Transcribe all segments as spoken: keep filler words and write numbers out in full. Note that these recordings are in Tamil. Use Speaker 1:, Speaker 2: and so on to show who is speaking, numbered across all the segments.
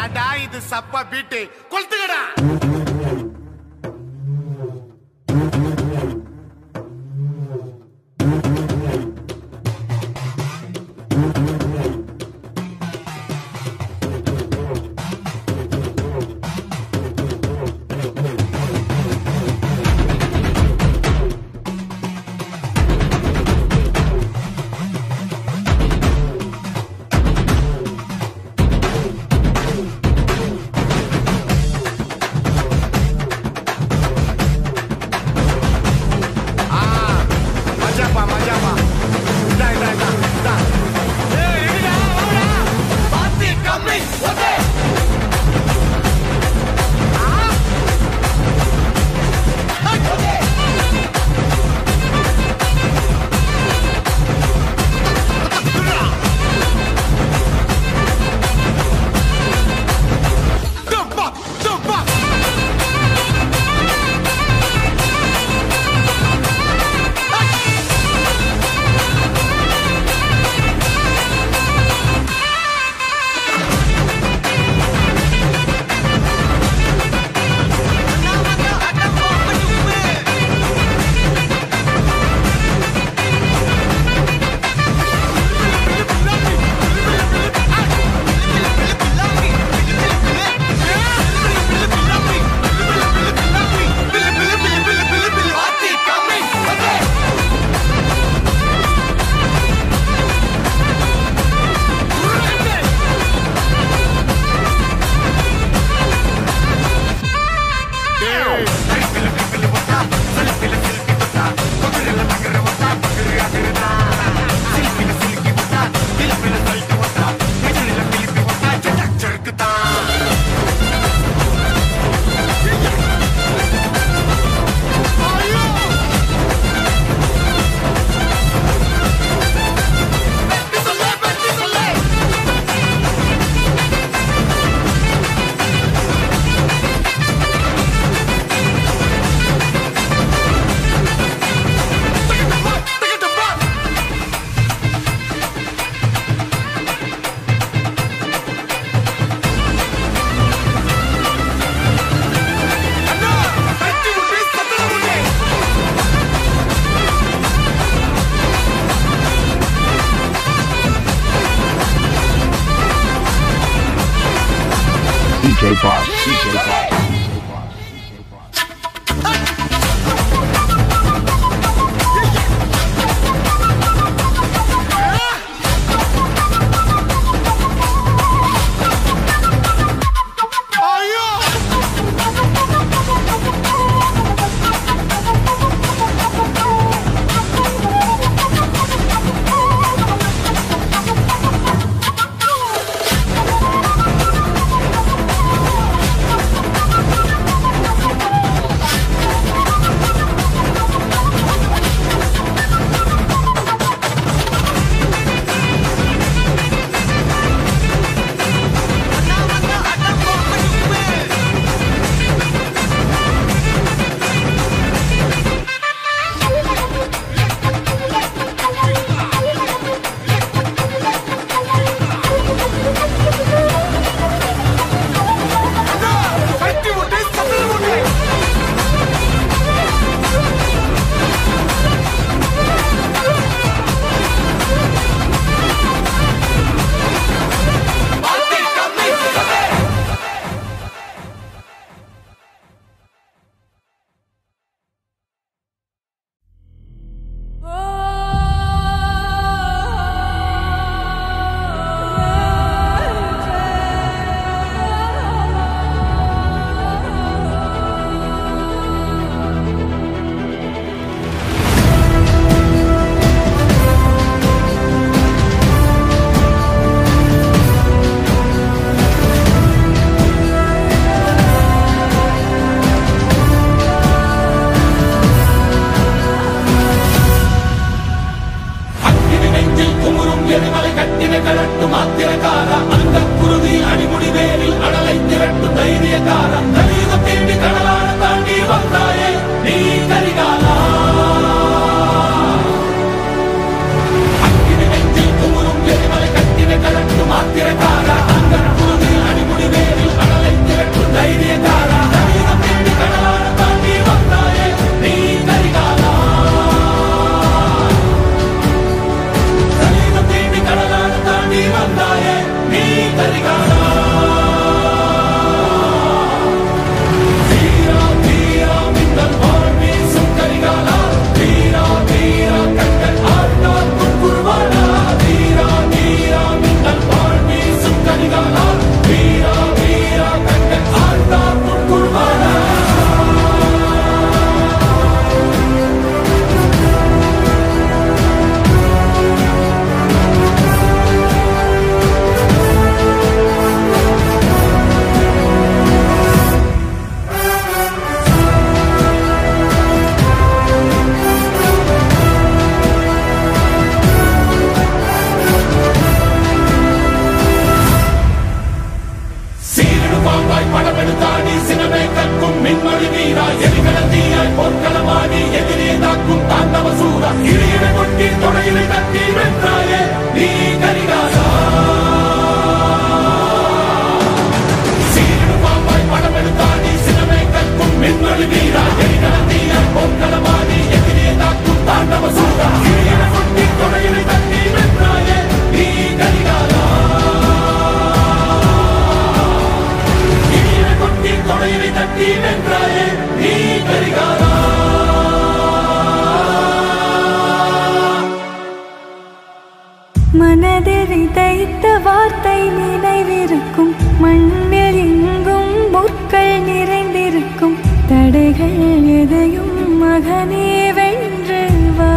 Speaker 1: ஏடா இது சப்பா பீட்டு கொளுத்துக்கடா.
Speaker 2: Jukebox, Jukebox.
Speaker 3: We'll be right back. இளையனை கொட்டி தொடையினை தட்டி வென்றாயே நீ கரிகாலா. சீரிடு பாம்பாய் படம் எடுத்தாடி சினமை கற்கும் மின்னொளி வீரா. எரிகலந்தீய பொற்களமாடி எதிரியை தாக்கும் தாண்டவ சூடா. இளையனை கொட்டி தொடையினை தட்டி வென்றாயே நீ கரிகாலா. இளையனை கொட்டி தொடையினை தட்டி வென்றாயே நீ கரிகாலா.
Speaker 4: மனதில் விதைத்த வார்த்தை நினைவிருக்கும். மண்ணில் எங்கும் முற்கள் நிறைந்திருக்கும். தடைகள் எதையும் மகனே வென்று வா.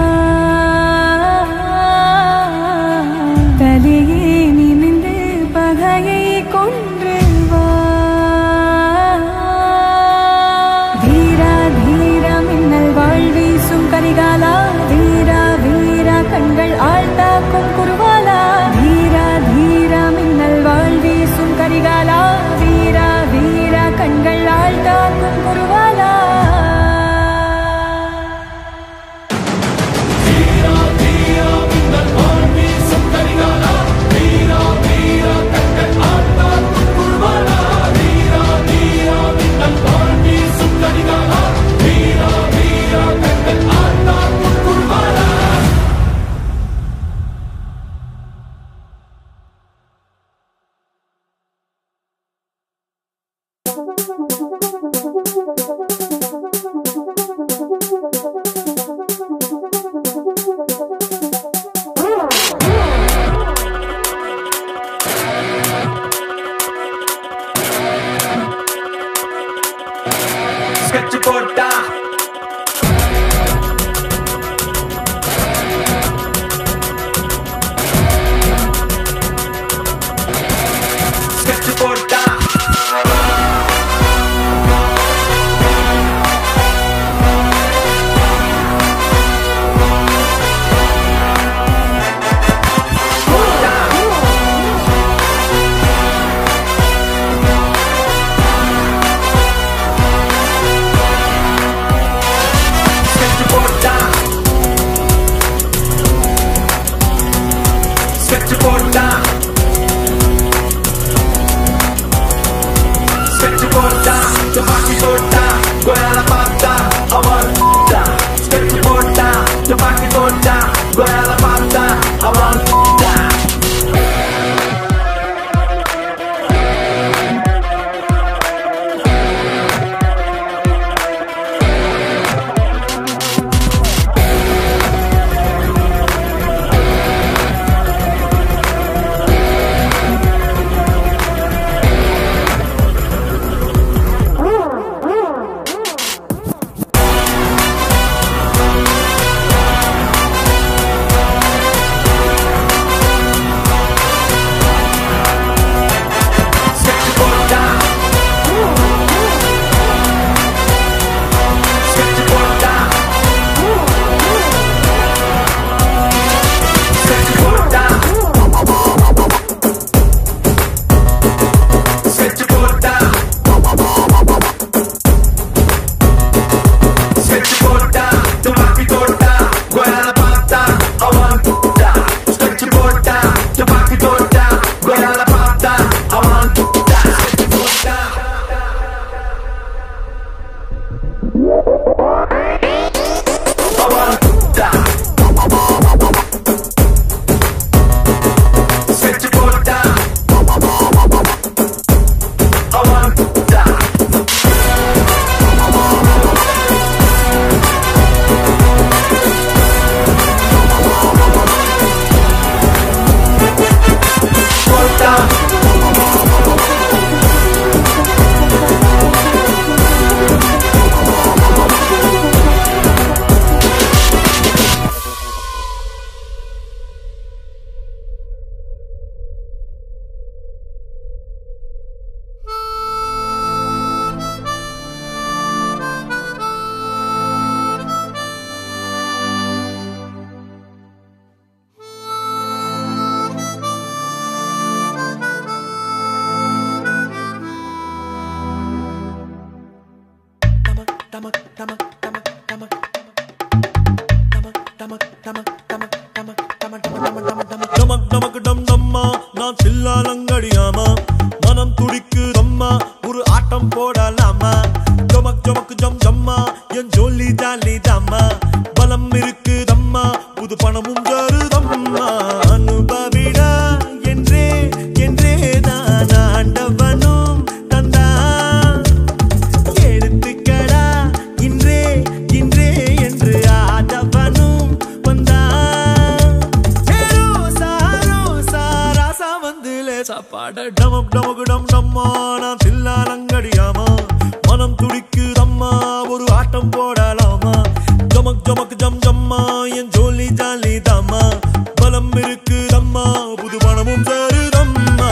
Speaker 4: தலையே நிமிந்து பகையை கொன்று வா. வீரா தீரா மின்னல் வாழ் வீசும் கரிகாலா. வீரா வீரா கண்கள் ஆழ்த்தாக்கும் குருவாலா. வீரா தீரா மின்னல் வாழ் வீசும் கரிகாலா. வீரா வீரா கண்கள் ஆழ்த்தாக்கும் குருவாலா.
Speaker 3: வீரா வீரா மின்னல் வாழ் வீசும் கரிகாலா. வீரா வீரா கண்கள் ஆழ்த்தாக்கும் குருவாலா. வீரா வீரா மின்னல் வாழ் வீசும் கரிகாலா. வீரா வீரா கண்கள் ஆழ்த்தாக்கும் குருவாலா. ஸ்கெட்ச் போட்டா ஸ்கெட்ச் போட்டா ஸ்கெட்ச் போட்டா ஸ்கெட்ச் போட்டா துப்பாக்கி போட்டா கோயால பார்த்தா அவன் ஸ்கெட்ச் போட்டா துப்பாக்கி போட்டா கோயால பார்த்தா அவன் tamak tamak tamak tamak tamak tamak
Speaker 5: தில்லாலங்கடியாமா மனம் துடிக்குதம்மா ஒரு ஆட்டம் போடலாமா ஜமக் ஜமக் ஜம் ஜம்மா என் ஜோலி ஜாலி தாமா பலம் இருக்குதம்மா புது பணமும் சேருதம்மா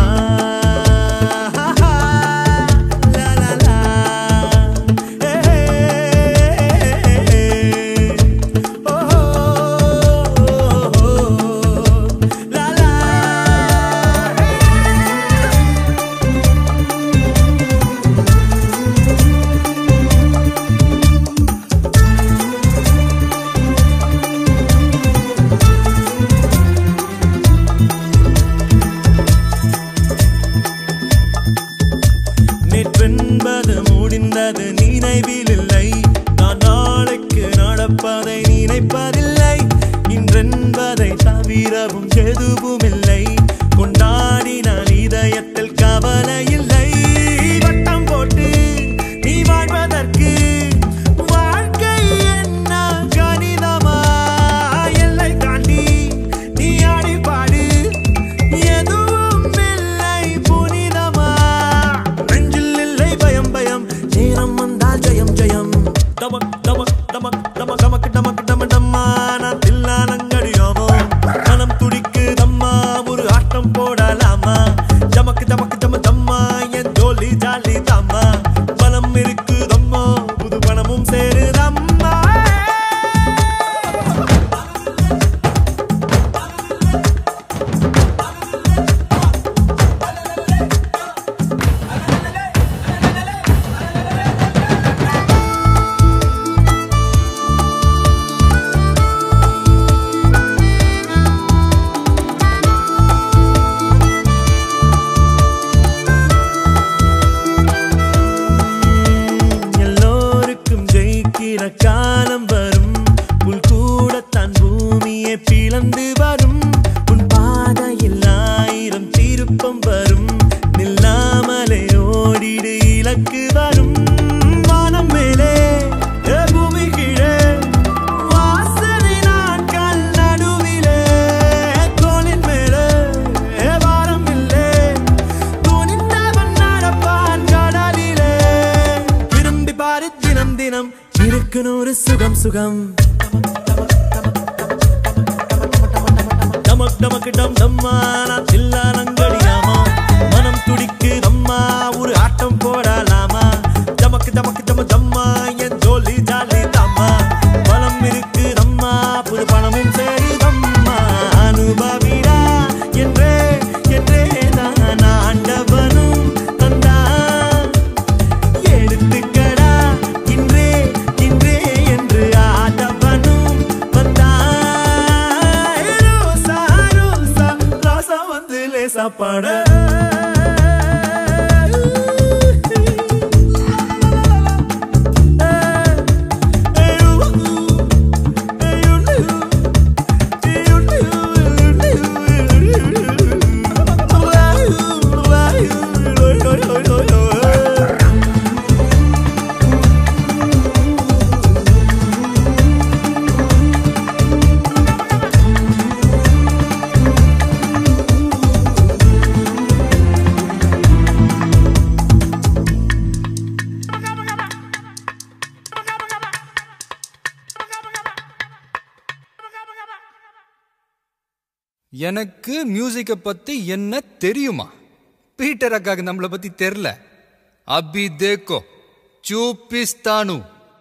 Speaker 5: நேற்றென்பது முடிந்தது நினைவில் இல்லை நான் நாளைக்கு நடப்பதை நினைப்பதில்லை இன்றென்பதை தவிரவும் எதுவும் இல்லை கொண்டாடி நான் இதயத்தில் கவலை இல்லை வட்டம் போட்டு நீ வாழ்வதற்கு வாழ்க்கை என்ன கணிதமா எல்லை தாண்டி நீ ஆடி பாடு எதுவும் இல்லை புனிதமா நெஞ்சில் இல்லை பயம் பயம் நேரம் வந்தால் ஜெயம் ஜெயம் டமக் டமக் டமக் டமக் டமக் டமக் டம டம்மா நான் தில்லாலங்கடியாமா மனம் துடிக்குதம்மா ஒரு ஆட்டம் போடலாமா ஜமக்கு ஜமக்கு ஜம தம்மா என் ஜோலி ஜாலி தாமா பலம் இருக்குதம்மா புது பணமும் சேருதம்மா எல்லோருக்கும் ஜெயிக்கிற காலம் வரும் புல் கூடத்தான் பூமியை பிளந்து வரும் உன் பாதையில் ஆயிரம் திருப்பம் வரும் நில்லாமலே ஓடிடு இலக்கு வரும் வானம் மேலே ஏ பூமி கீழே வாசனை நாட்கள் நடுவிலே தோளின் மேலே ஏ வாரம் இல்லை துணிந்தவன் நடப்பான் கடலிலே விரும்பி பாரு தினம் தினம் இருக்கு நூறு சுகம் சுகம் டமக் டமக் டம் டம்மா நான் தில்லாலங்கடியாமா மனம் துடிக்குதம்மா ஒரு ஆட்டம் போடலாமா ஜமக்கு ஜமக்கு ஜம ஜம்மா என் ஜோலி ஜாலி தாமா பலம் இருக்குதம்மா புது பணமும் சேருதம்மா அனுபவிடா என்றே என்றே தான் ஆண்டவனும் தந்தான் எடுத்துக்கடா இன்றே இன்றே என்று ஆதவனும் வந்தான் ரோசா ரோசா ராசா வந்து லேசா பாட
Speaker 6: எனக்கு மியூசிக்கை பத்தி என்ன தெரியுமா? பீட்டர் அக்காக்கு நம்மளை பத்தி தெரியல. அபி தேக்கோ చూపిస్తాను.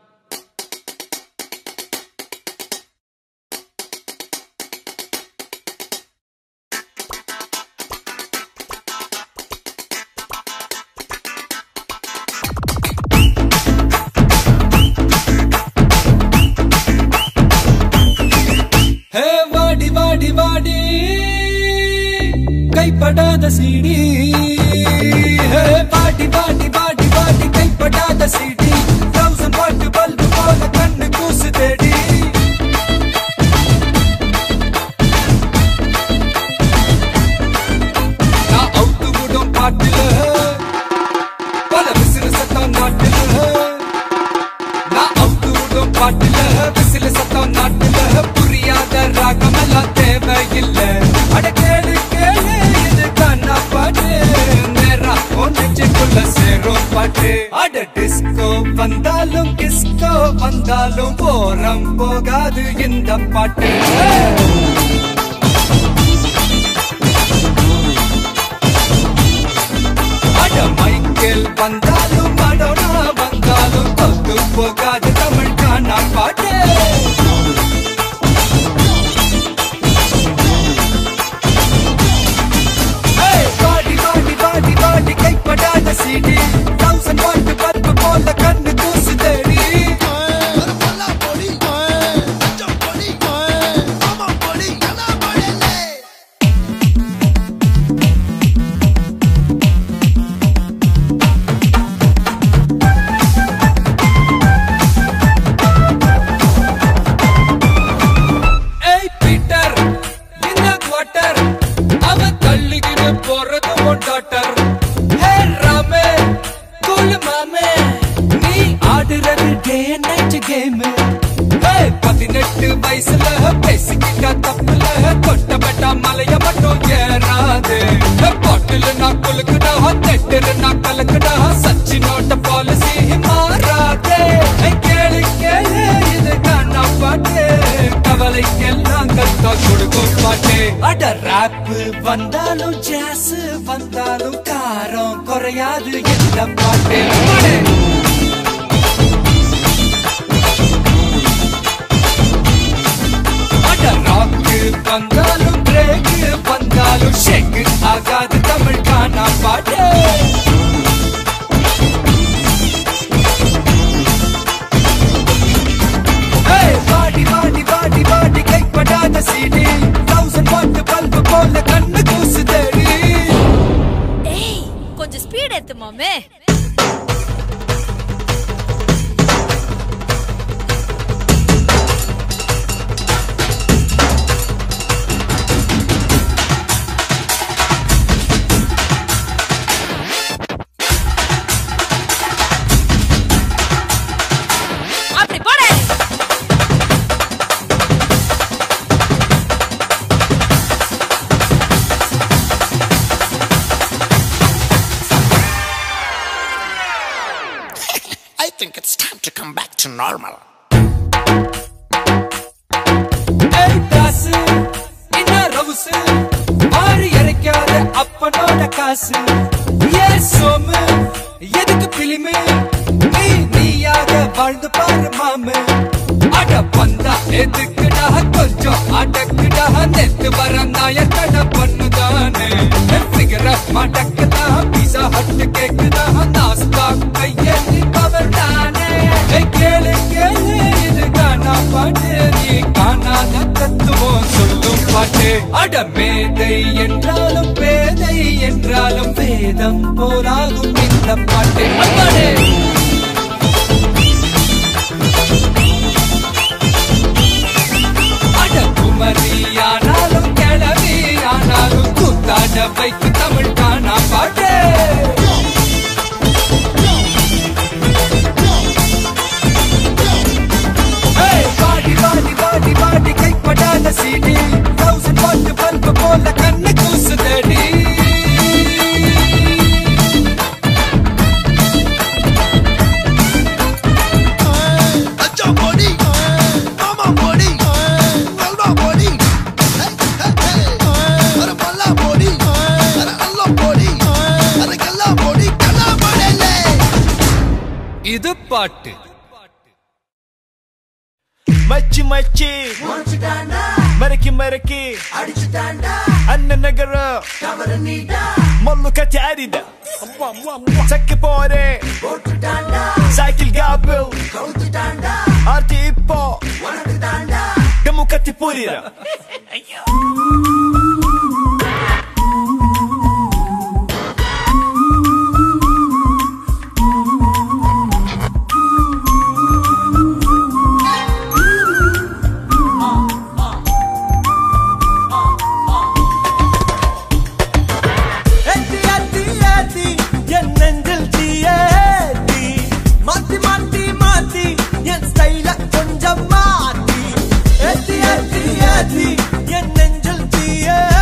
Speaker 3: ஹே வாடி வாடி வாடி கைப்படாத சீடி, ஹே வாடி வாடி வாடி வாடி கைப்படாத சீடி, தௌசண்ட் வாட் பல்பு போல கண்ணு கூசு தேடி. நான் அவுட்டு விடும் பாட்டுல பல விசிறு சத்தம் நாட்டுல, நான் அவுட்டு விடும் பாட்டுல விசிறு சத்தம் நாட்டுல, புரியாத ராகமெல்லாம் தேவையில்லை. அட கேளு கேளு இது கண்ணா பாட்டு, நேரா ஒன்றுக்குள்ள சே
Speaker 6: ஹீரோ பாட்டு அட டிஸ்கோ வந்தாலும் கிஸ்கோ வந்தாலும் போரம் போகாது இந்த பாட்டு அட மைக்கேல் வந்தாலும் மடோனா வந்தாலும் தொத்து போகாது தமிழ் கானா பாட்டு பாடி பாடி பாடி பாடி கைப்படாத சீடி தௌசண்ட் வாட் பல்பு போல கண்ணு கூசு தேடி பதினெட்டு வயசுல பேசிக்கிட்டா தப்புல தொட்டப்பட்டா மலைய மட்டும் ஏறாது பாட்டுல நான் கொலுக்குடா தெட்டுல நான் கலக்குடா சச்சினோட பாலிசி மாறாது கேளு கேளு இது காணா பாட்டு கவலைக்கெல்லாம் கத்தா கொடுக்கும் பாட்டு அட ராப்பு வந்தாலும் ஜாஸ் வந்தாலும் காரம் குறையாது இந்த பாட்டு ராக்கு வந்தாலும் பிரேக்கு வந்தாலும் ஷேக்கு ஆகாது தமிழ் கானா பாட்டு பாடி பாடி பாடி பாடி கைப்படாத சீடி தௌசண்ட் வாட் பல்பு போல கண்ணு கூசு தேடி
Speaker 7: ஏய் கொஞ்சம் ஸ்பீட் ஏத்து மாமே
Speaker 1: I think it's time to come back to normal.
Speaker 6: Hey, kasu, inna ravsu, vaari erekkaada appanoda kasu. Yes, somu, edukku filime, nee neeyaga vaaldu paaru maamu. Ada panda edukkuda konjam adakkuda nettu varandaya kada pannudane. Figure up madakkuda pizza hut kekkuda nasta kaiyeli kavardane. கேளு கேளு இது கானா பாட்டு நீ காணாத தத்துவம் சொல்லும் பாட்டு அட மேதை என்றாலும் பேதை என்றாலும் வேதம் போலாகும் இந்த பாட்டு அம்மாடே அட குமரி ஆனாலும் கிளவி ஆனாலும் கூத்தாட வைக்கு தமிழ் கானா பாட்டு பாடி பாடி கைப்படாத சீடி தௌசண்ட் வாட் பல்பு போல கண்ணு கூசு தேடி இது பாட்டு
Speaker 5: மச்சி மச்சி மரக்கி மரக்கி அண்ணன் நகர மல்லு கட்டி அரிட சக்கி போரே சைக்கிள் காப்பில் ஆர்த்தி இப்போ டமு கட்டி புரிர என் நெஞ்சில் தீயே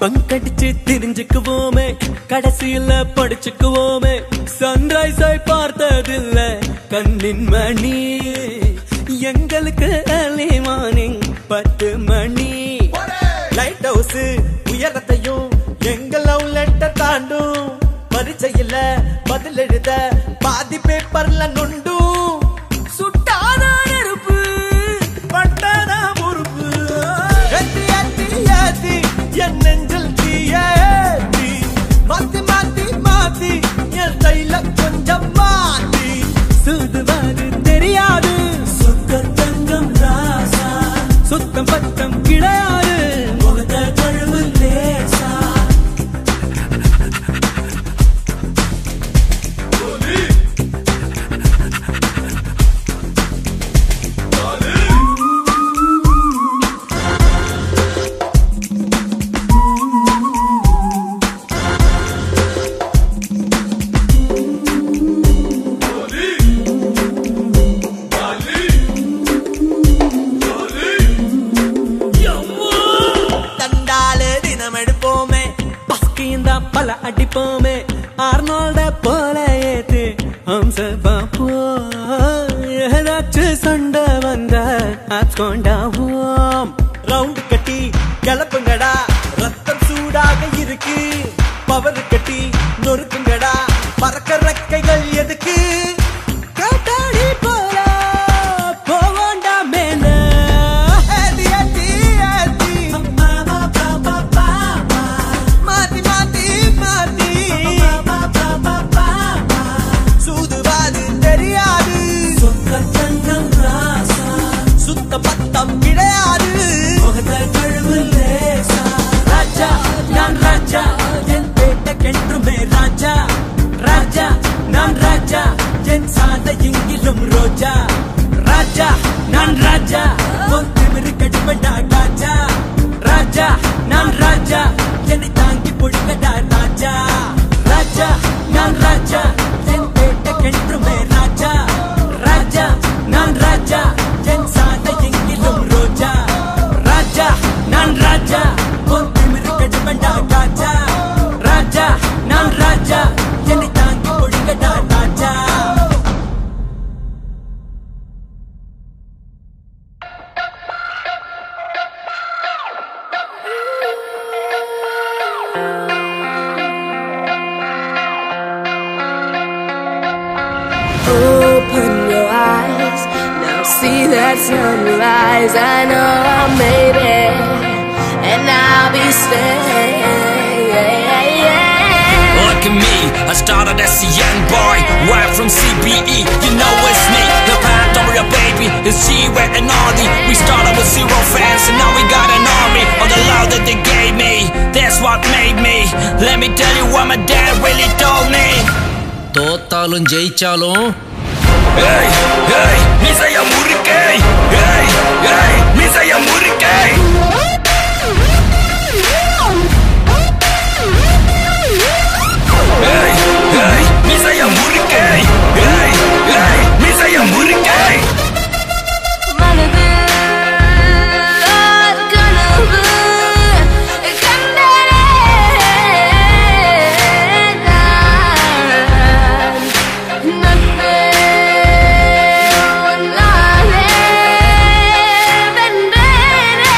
Speaker 5: பங்கடிச்சு தெரிஞ்சுக்குவோமே கடைசியில படிச்சுக்குவோமே சன்ரைஸை பார்த்ததில்ல கண்ணின் மணி எங்களுக்கு early morning பத்து மணி லைட் ஹவுஸ் உயரத்தையும் எங்க லவ் லெட்டர் தாண்டும் பரிச்சையில பதில் எழுத பாதி பேப்பர்ல நொண்டும் சுட்டாத நெருப்பு பட்டாத பொறுப்பு ஏத்தி ஏத்தி ஏத்தி என் நெஞ்சில் தீயேத்தி மாத்தி மாத்தி மாத்தி என் தைல கொஞ்சம் மாத்தி சுடுவாது தெரியாது சுத்த தங்கம் ராசா சுத்தம் பத்தம் கிடையாது முகத்த கழுவு லேசா பல அடிப்போமே ஆர்னால்ட போல ஏத்து ஹம்ச பாப்போ ஏதாச்சும் சண்டை வந்த ஆட்கொண்டாவோம் ரவுண்டு கட்டி கிளப்புங்கடா ரத்தம் சூடாக இருக்கு பவர் கட்டி நொறுக்குங்கடா பறக்க ரெக்கைகள் எதுக்கு காட்டாடி போல போவாண்டா மேல பத்தம் கிடையாது ராஜா நான் ராஜா என் பேட்டக்கென்றுமே ராஜா ராஜா நான் ராஜா என் சாத எங்கிலும் ரோஜா ராஜா நான் ராஜா ஒன்றுமிரு கடுமடா ராஜா ராஜா நான் ராஜா என்னை தாங்கி பொழுங்கடா ராஜா ராஜா நான் ராஜா என் பேட்டக்கென்றுமே ராஜா ராஜா நான் ராஜா என் சாத எங்கிலும் ரோஜா ராஜா நான் ராஜா ஒன்றுமிரு கடுமடா ராஜா ராஜா நான் ராஜா என்னை தாங்கி பொழுங்கடா ராஜா
Speaker 8: Open your eyes, now see that sunrise. I know I made it, and I'll be staying.
Speaker 3: Look at me, I started as a young boy, right from C B E, you know it's me. The path over your baby is G-Wet and Audi. We started with zero fans and now we got an army. All the love that they gave me, that's what made me. Let me tell you what my dad really told me. தோத்தாலும் ஜெயிச்சாலும் hey hey மிசைய முறுக்கே hey hey மிசைய முறுக்கே hey hey மிசைய முறுக்கே hey hey மிசைய முறுக்கே
Speaker 8: மனது கனவு கண்டனே நன்பே நானே வென்றேனே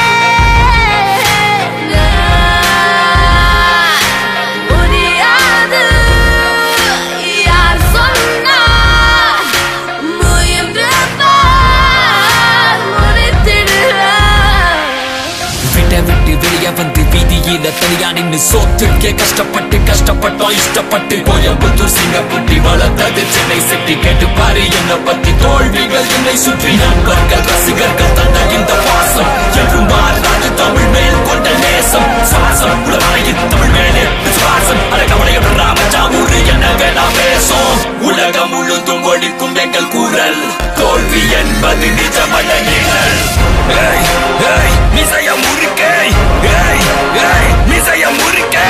Speaker 8: முடியாது யார் சொன்னார் முயன்று பார் முடித்திடுவார்
Speaker 3: விட்ட விட்டு வெளிய வந்து வீதியில தனியா நின்னு சோத்துக்கே கஷ்டப்பட்டு கஷ்டப்பட்டோம் இஷ்டப்பட்டு கோயம்புத்தூர் சிங்கப்பட்டி வளர்த்தது சென்னை சிட்டி கேட்டு பாரு என்ன பத்தி தோல்விகள் என்னை சுற்றி நண்பர்கள் ரசிகர்கள் தந்த இந்த பாசம் என்றும் மாறாது தமிழ் மேல் கொண்ட நேசம் சுவாசம் உலகாயின் தமிழ் மேலே விசுவாசம் அழகவளையோட ராமஜாமூர் என்ன வேணா பேசும் உலகம் முழுதும் ஒழிக்கும் எங்கள் கூறல் தோல்வி என்பது நிஜமல்ல நிழல் hey hey மிசைய முறுக்கே hey hey மிசைய முறுக்கே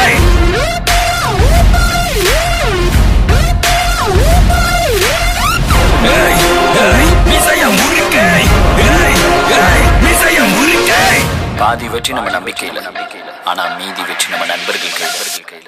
Speaker 3: hey hey மிசைய முறுக்கே hey hey மிசைய முறுக்கே
Speaker 9: பாதி வெற்றி நம்ம நம்பிக்கையில ஆனா மீதி வெற்றி நம்ம நண்பர்கள் கையில கையில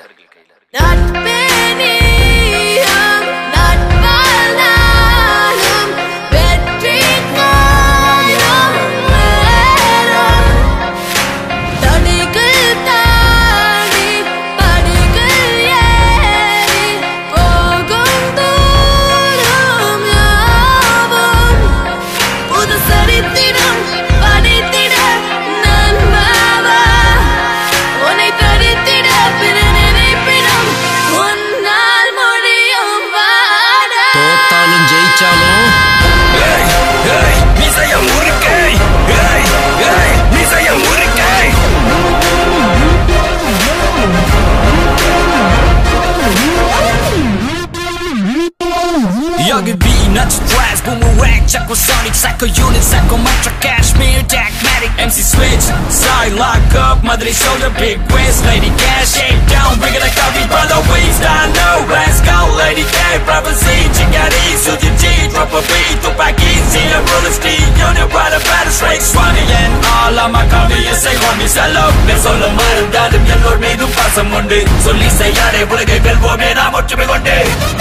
Speaker 3: Not stress, boomerang, check with Sonic, psycho unit, psychometric, cashmere, Jackmatic, M C switch, side lock up, mother shoulder, big waist, lady cash, shake down, bring it like coffee, brother, we stand no, let's go, lady K, prophecy, chingari, suji G, drop a beat, tupaki, see a roller steel, unit, ride a battle straight, swanny, and all of my coffee, you say, homies, I love, let's all the mother, daddy, and Lord, me do pass some Monday, so Lisa, yare, what a girl, woman, I'm what you be one day.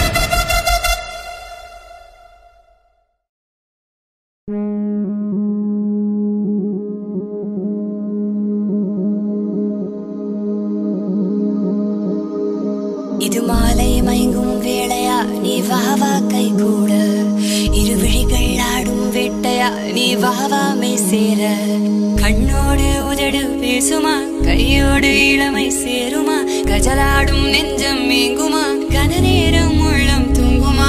Speaker 10: இது மாலை மயங்கும் வேளையா நீ வா வா கை கூட இருவிழிகள் ஆடும் வேட்டையா நீ வா வா மெய் சேர கண்ணோடு உதடு பேசுமா கையோடு இளமை சேருமா கஜலாடும் நெஞ்சம் மேங்குமா கன நேரம் உள்ளம் தூங்குமா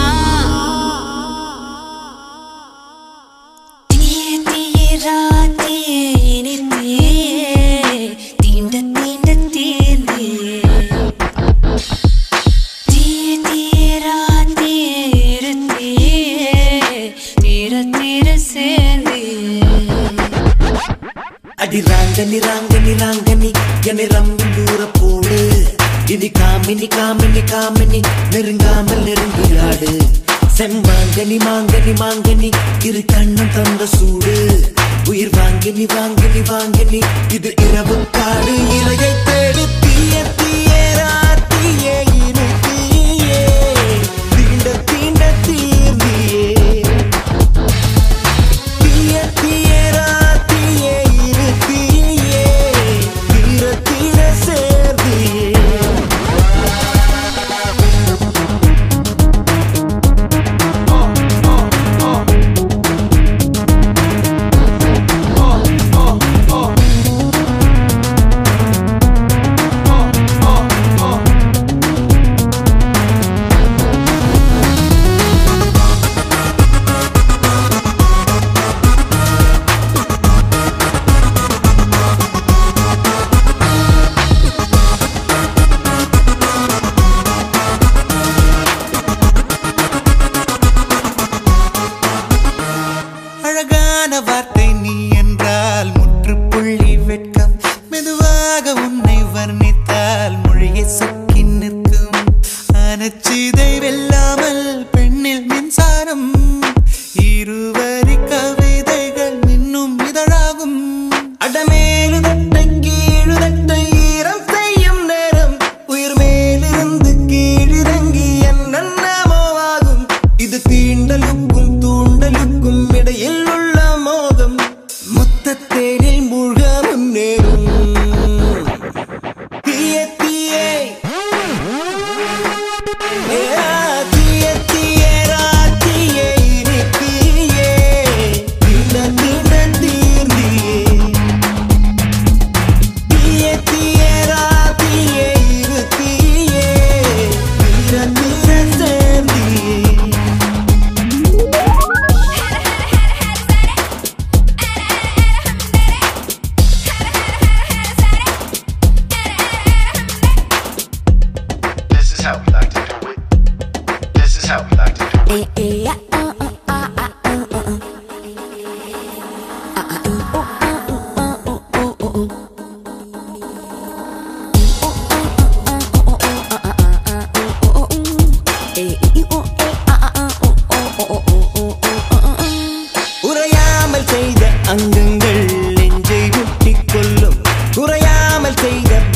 Speaker 10: தீயே தீயே ராத்தியே இனித்தே தீண்ட தீண்ட தீர்ந்தே
Speaker 11: அடி ராங்கனி ராங்கனி ராங்கனி என்னை ரம்பி தூர போடு இனி காமினி காமினி காமினி நெருங்காமல் நெருங்கிடாடு செம்மாங்கனி மாங்கனி மாங்கனி இரு கண்ணம் தந்த சூடு உயிர் வாங்கினி வாங்கினி வாங்கினி இது இரவு காடு இலையை தேடு தீய தீய ராத்தியே இரு தீயே தீண்ட தீண்ட தீர்ந்தியே தீய தீய ராத்தியே இரு தீயே தீர தீர சேர்ந்தியே அழகான வார்த்தை நீ என்றால் முற்றுப்புள்ளி வெட்கம் மெதுவாக உன்னை வர்ணித்தால் மொழியை சொக்கி நிற்கும் அனச்சிதை வெல்லாமல் பெண்ணில் மின்சாரம் இருவரி கவிதைகள் இன்னும் இதழாகும் அடமேலு தட்டை கீழு தட்டை ஈரம் செய்யும் நேரம் உயிர் மேலிருந்து கீழிறங்கி என்னென்னமோ ஆகும் இது தீண்டலுக்கும் தூண்டலுக்கும் இடையில் உள்ள மோகம் மொத்தத்தேனில் மூழ்க முன்னேறும் தீய தீயே தீய தீய ராத்தியே இனி தீயே தீண்ட தீண்ட தீர்ந்தியே தீய தீய ராத்தியே இரு தீயே தீர தீர சேர்ந்தியே
Speaker 12: This is how we like to do it. This is how we like to do it.
Speaker 11: உறையாமல் செய்த அங்கங்கள் நெஞ்சை முட்டிக் கொள்ளும் குறையாமல் செய்த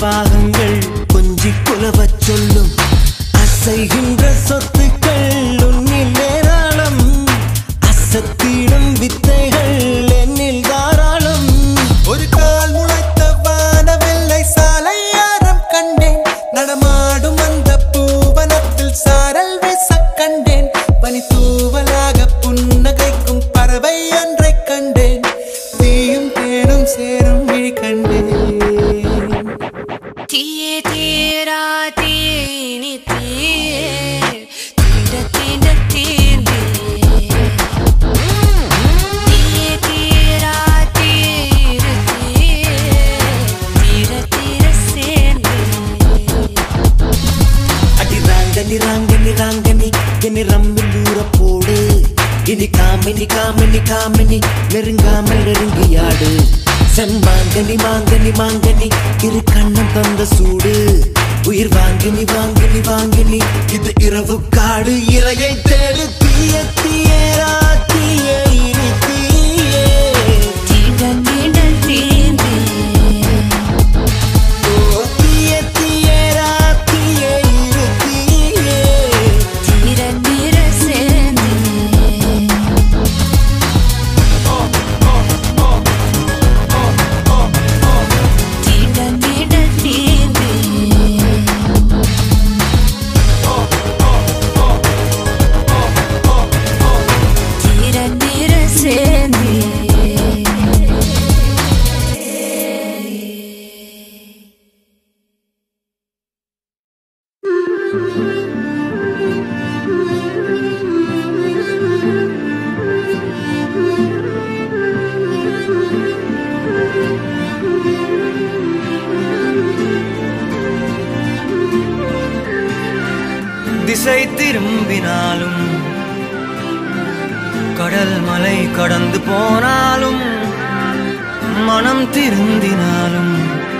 Speaker 11: உலவச் சொல்லும் அசைகின்ற சொத்துக்கள் உன்னில் ஏராளம் அசத்திடும் வித்தைகள் என்னில் தாராளம் ஒரு கால் முளைத்த வானவெல்லை சாலையாரம் கண்டேன் நடமாடும் அந்த பூவனத்தில் சாரல் வீச கண்டேன் பனி தூவலாக புன்னகைக்கும் பறவை ஒன்றை கண்டேன் தீயும் தேனும் சேரும் விழி கண்டேன்
Speaker 10: தீயே தீரா தீனி தீயே தீண்ட தீண்ட தீர்ந்தே தீயே தீரா தீரு தீயே தீர தீர சேர்ந்தே
Speaker 11: அடி ராங்கனி ராங்கனி ராங்கனி என்னை ரம்மில் ஊற போடு இனி காமினி காமினி காமினி நெருங்காமல் நெருங்கியாடு செம்மாங்கனி மாங்கனி மாங்கனி இரு கண்ணம் தந்த சூடு உயிர் வாங்கினி வாங்கினி வாங்கினி இது இரவு காடு இறையை தேடு தீய தீயரா தீய இனி தீயே
Speaker 10: தீண்ட தீண்ட தீர்ந்தே
Speaker 11: ஓ தீய தீயரா தீய இரு தீயே
Speaker 10: தீர தீர சேர்ந்தே தீண்ட தீண்ட தீர்ந்தே தீர தீர சேர்ந்தே
Speaker 13: திசை திரும்பினாலும் கடல் மலை கடந்து போனாலும் மனம் திருந்தினாலும்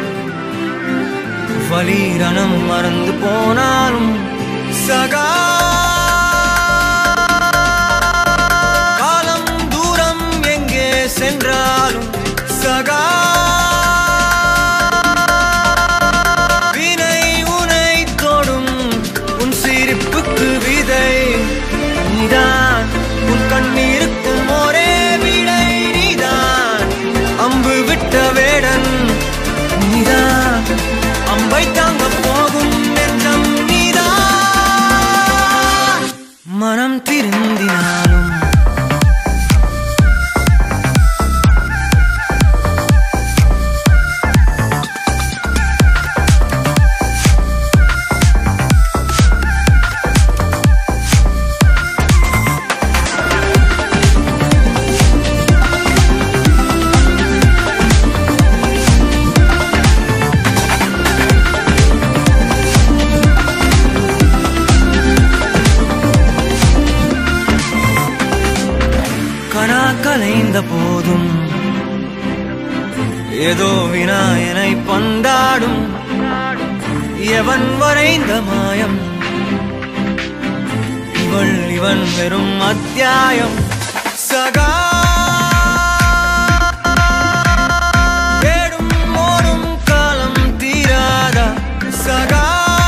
Speaker 13: வலீரணம் மறந்து போனாலும் சகா காலம் தூரம் எங்கே சென்றாலும் சகா வினை உனை தொடும் உன் சிரிப்புக்கு விதை நீதான் உன் கண்ணீருக்கும் ஒரே விடை நீதான் அம்பு விட்ட வேடன் நீதான் அம்பை தாங்க போகும் நெஞ்சம் நீதான் மனம் திருந்தினாலும் கலைந்த போதும் ஏதோ விநாயனை பந்தாடும் எவன் வரைந்த மாயம் இவள் இவன் வெறும் அத்தியாயம் சகா தேடும் ஓடும் காலம் தீராதா சகா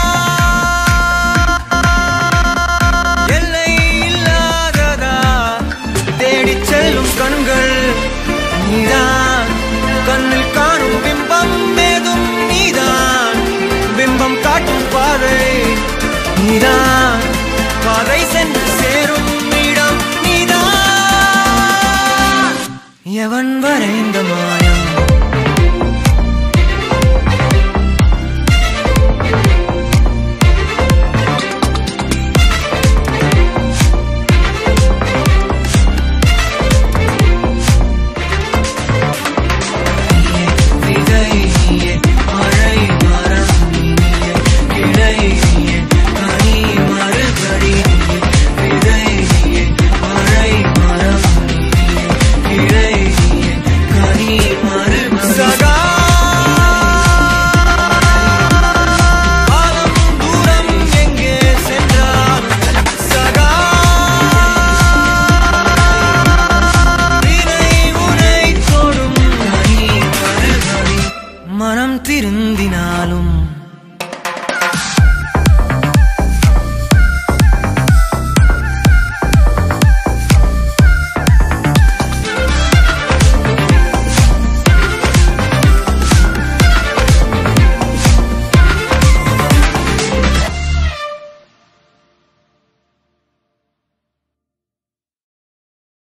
Speaker 13: எல்லை இல்லாததா தேடிச் செல்லும் கண்கள் நீதான் கண்ணில் காணும் பிம்பம் ஏதும் நீதான் பிம்பம் காட்டும் பாதை நீதான் பாதை சென்று சேரும் இடம் நீதான் எவன் வரைந்த மாய